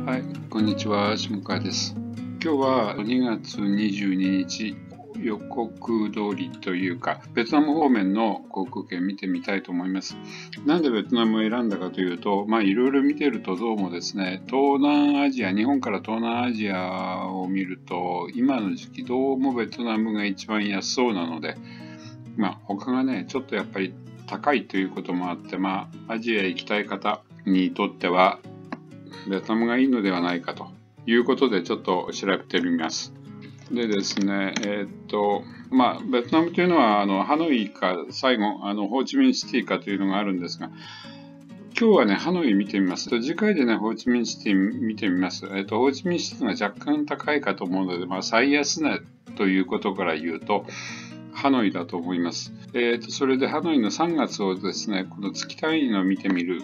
はい、こんにちは、下川です。今日は2月22日予告通りというか、ベトナム方面の航空券見てみたいと思います。なんでベトナムを選んだかというと、いろいろ見てるとどうもですね、東南アジア、日本から東南アジアを見ると、今の時期どうもベトナムが一番安そうなので、他がね、ちょっとやっぱり高いということもあって、アジアへ行きたい方にとっては、ベトナムがいいのではないかということでちょっと調べてみます。でですね、ベトナムというのはハノイか最後ホーチミンシティかというのがあるんですが、今日はね、ハノイ見てみます。次回でね、ホーチミンシティ見てみます。ホーチミンシティが若干高いかと思うので、最安値ということから言うと、ハノイだと思います。それでハノイの3月をですね、この月単位の見てみる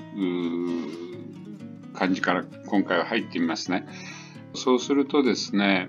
感じから今回は入ってみますね。そうするとですね、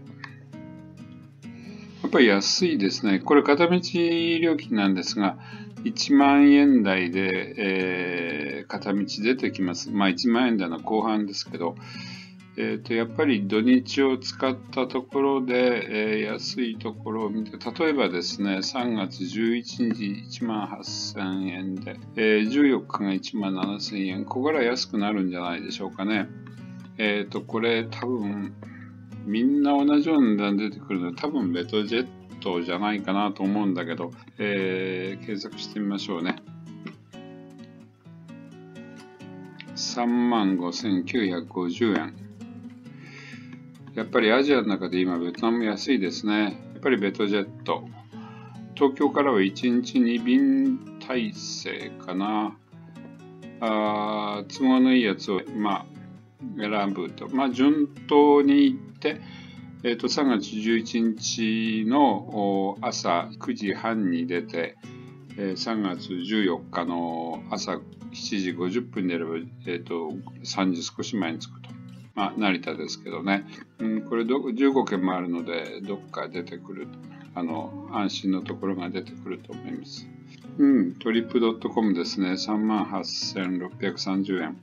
やっぱり安いですね。これ片道料金なんですが、1万円台で、片道出てきます。1万円台の後半ですけど、やっぱり土日を使ったところで、安いところを見て、例えばですね、3月11日1万8000円で、14日が1万7000円、ここから安くなるんじゃないでしょうかね。これ多分、みんな同じような値段出てくるので、多分ベトジェットじゃないかなと思うんだけど、検索してみましょうね。35,950円。やっぱりアジアの中で今ベトナム安いですね。やっぱりベトジェット。東京からは1日2便体制かな。都合のいいやつを選ぶと。順当に行って、3月11日の朝9時半に出て、3月14日の朝7時50分であれば、3時少し前に着くと。成田ですけどね。これ15件もあるので、どっか出てくる。安心のところが出てくると思います。トリップドットコムですね。38,630円。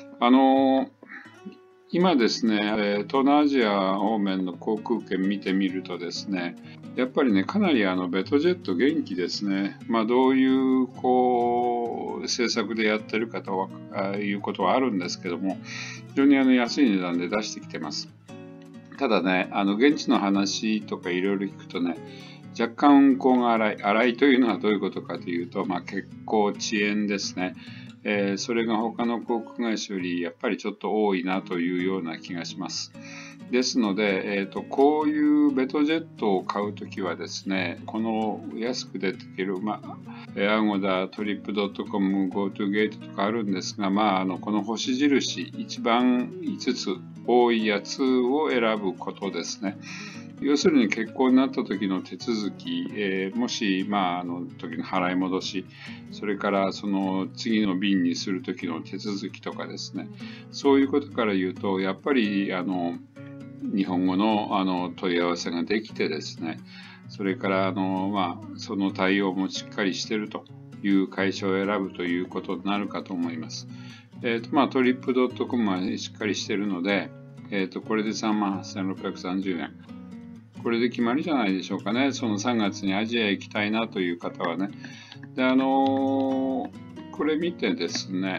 今ですね、東南アジア方面の航空券見てみるとですね、やっぱりね、かなりベトジェット元気ですね。どういう政策でやってるかということはあるんですけども、非常に安い値段で出してきてます。ただね、現地の話とかいろいろ聞くとね、若干運航が荒いというのはどういうことかというと、結構遅延ですね。それが他の航空会社よりやっぱりちょっと多いなというような気がします。ですので、こういうベトジェットを買うときはですね、この安く出てくる、アゴダ、トリップドットコム、GoToGate とかあるんですが、この星印、一番5つ多いやつを選ぶことですね。要するに欠航になった時の手続き、もし、時の払い戻し、それからその次の便にする時の手続きとかですね、そういうことから言うと、やっぱり日本語の問い合わせができてですね、それからその対応もしっかりしているという会社を選ぶということになるかと思います。トリップドットコムはしっかりしているので、これで38,630円。これで決まりじゃないでしょうかね。その3月にアジアへ行きたいなという方はね。で、これ見てですね、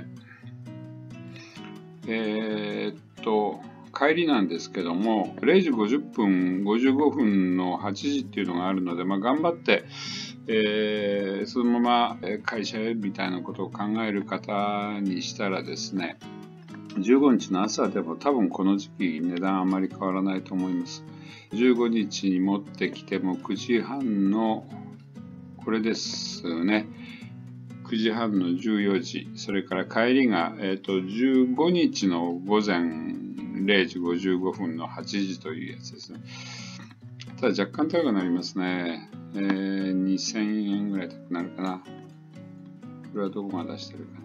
帰りなんですけども、0時50分、55分の8時っていうのがあるので、頑張って、そのまま会社へみたいなことを考える方にしたらですね、15日の朝でも多分この時期値段あまり変わらないと思います。15日に持ってきても9時半のこれですね。9時半の14時、それから帰りが、15日の午前0時55分の8時というやつですね。ただ若干高くなりますね。2000円ぐらい高くなるかな。これはどこが出してるか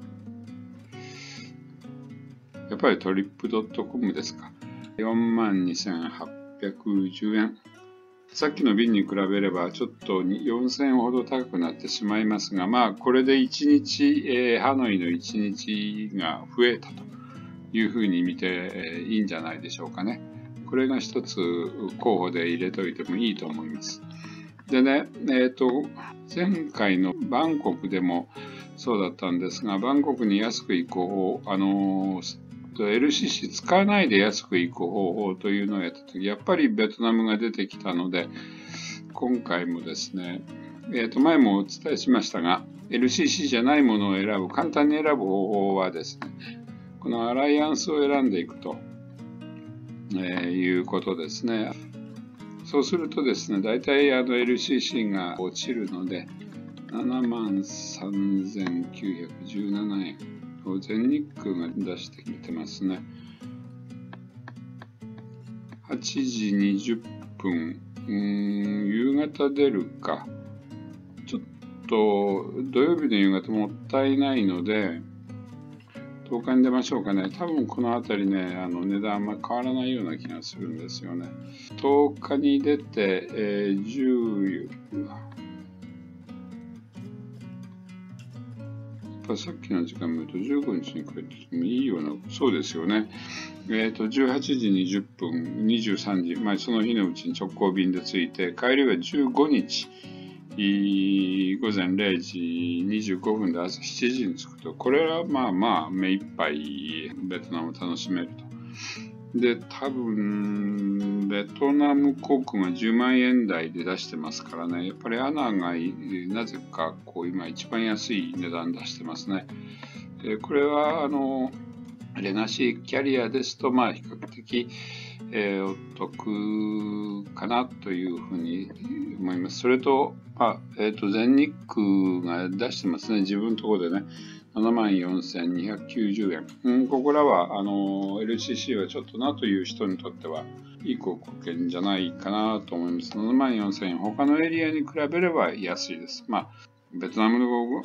な。やっぱりトリップドットコムですか。42,810円。さっきの便に比べればちょっと4000円ほど高くなってしまいますが、これで1日、ハノイの1日が増えたというふうに見ていいんじゃないでしょうかね。これが一つ候補で入れといてもいいと思います。でね、前回のバンコクでもそうだったんですが、バンコクに安く行く方法、LCC 使わないで安く行く方法というのをやったとき、やっぱりベトナムが出てきたので、今回もですね、前もお伝えしましたが、LCC じゃないものを選ぶ、簡単に選ぶ方法はですね、このアライアンスを選んでいくと、いうことですね。そうするとですね、大体LCC が落ちるので、73,917円を全日空が出してきてますね。8時20分、夕方出るか。ちょっと土曜日の夕方もったいないので、10日に出ましょうかね。多分この辺りね、値段あんまり変わらないような気がするんですよね。10日に出て、10、さっきの時間見ると15日に帰ってきてもいいような、そうですよね。18時20分、23時、その日のうちに直行便で着いて、帰りは15日、午前0時25分で朝7時に着くと、これは目いっぱいベトナムを楽しめると。で、多分、ベトナム航空が10万円台で出してますからね、やっぱりアナがなぜか今一番安い値段出してますね。これは、レガシーキャリアですと、比較的、お得かなというふうに思います。それと、全日空が出してますね。自分のところでね、74,290円。ここらは、LCC はちょっとなという人にとっては、いい航空券じゃないかなと思います。74,000円。他のエリアに比べれば安いです。ベトナムの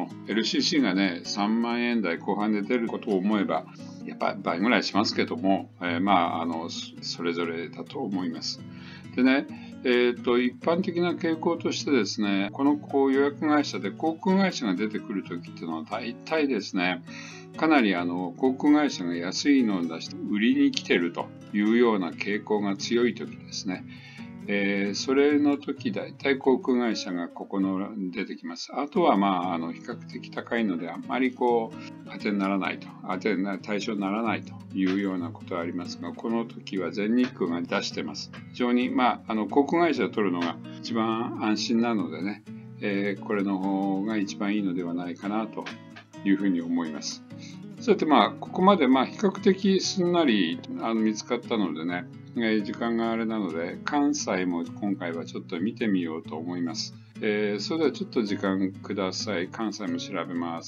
LCC がね、3万円台後半で出ることを思えば、やっぱり倍ぐらいしますけども、それぞれだと思います。でね、一般的な傾向としてですね、この予約会社で航空会社が出てくるときっていうのは大体ですね、かなり航空会社が安いのを出して売りに来てるというような傾向が強いときですね。それの時大体航空会社がここの出てきます。あとは比較的高いのであまり当てにならないと、対象にならないというようなことはありますが、この時は全日空が出してます。非常に航空会社を取るのが一番安心なのでね、これの方が一番いいのではないかなというふうに思います。そしてここまで比較的すんなり見つかったのでね、時間があれなので、関西も今回はちょっと見てみようと思います。それではちょっと時間ください。関西も調べます。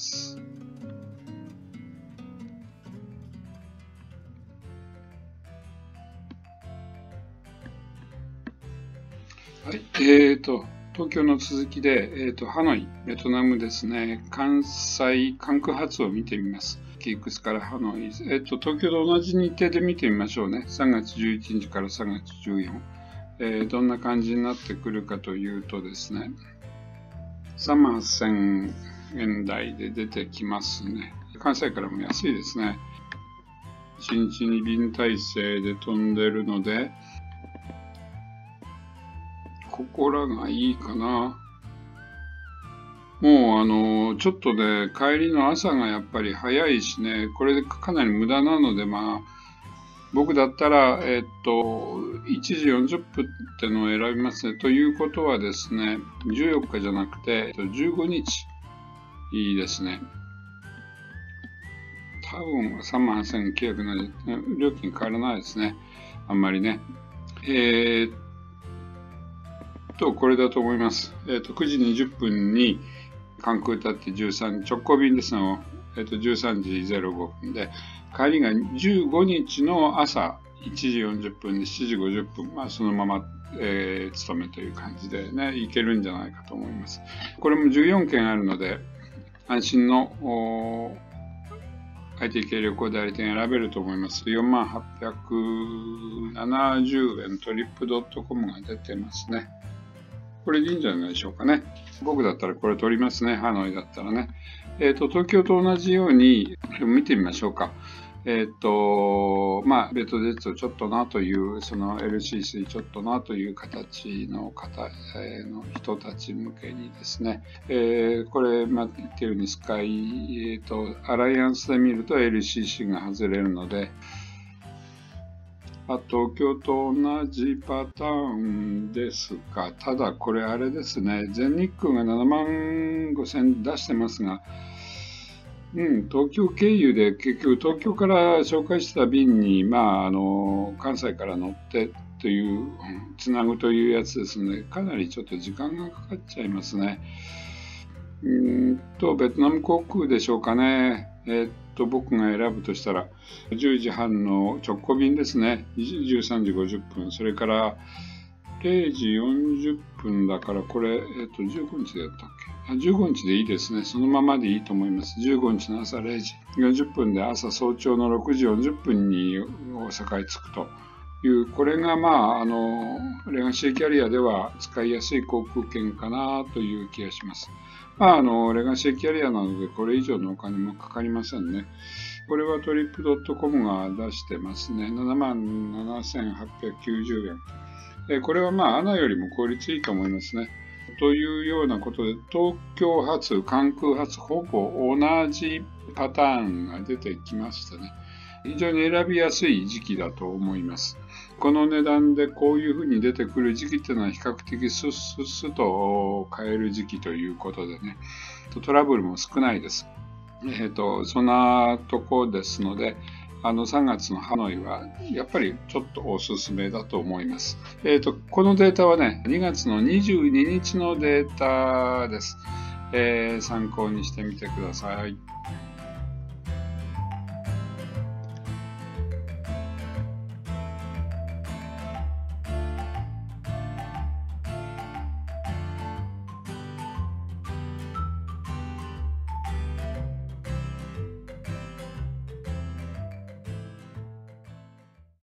はい、東京の続きで、ハノイ、ベトナムですね、関空発を見てみます。キークスからハノイ、東京と同じ日程で見てみましょうね。3月11日から3月14。どんな感じになってくるかというとですね、38,000円台で出てきますね。関西からも安いですね。1日2便体制で飛んでるので、ここらがいいかな。もうちょっとね、帰りの朝がやっぱり早いしね、これでかなり無駄なので、僕だったら、1時40分ってのを選びますね。ということはですね、14日じゃなくて、15日いいですね。多分38,970円、料金変わらないですね。あんまりね。これだと思います。9時20分に関空立って直行便ですの、13時05分で、帰りが15日の朝1時40分で7時50分、そのまま、勤めという感じでね、行けるんじゃないかと思います。これも14件あるので、安心のIT 系旅行代理店選べると思います。4870円トリップドットコムが出てますね。これでいいんじゃないでしょうかね。僕だったらこれ取りますね。ハノイだったらね。東京と同じように見てみましょうか。 ベトジェットちょっとなという、その LCC ちょっとなという形の人たち向けにですね、これ、言ってるようにスカイ、アライアンスで見ると LCC が外れるので、東京と同じパターンですが、ただこれあれですね、全日空が7万5000出してますが、東京経由で結局東京から紹介した便に、関西から乗ってという、つなぐというやつですので、かなりちょっと時間がかかっちゃいますね。ベトナム航空でしょうかね。僕が選ぶとしたら、10時半の直行便ですね。13時50分。それから、0時40分だから、これ、15日だったっけ？15日でいいですね。そのままでいいと思います。15日の朝0時40分で朝早朝の6時40分に大阪へ着くという、これがレガシーキャリアでは使いやすい航空券かなという気がします。レガシーキャリアなのでこれ以上のお金もかかりませんね。これはトリップドットコムが出してますね。77,890円。これはANAよりも効率いいと思いますね。というようなことで、東京発、関空発、ほぼ同じパターンが出てきましたね。非常に選びやすい時期だと思います。この値段でこういうふうに出てくる時期っていうのは比較的スッスッスと買える時期ということでね、トラブルも少ないです。そんなとこですので、3月のハノイはやっぱりちょっとおすすめだと思います。このデータはね、2月の22日のデータです。参考にしてみてください。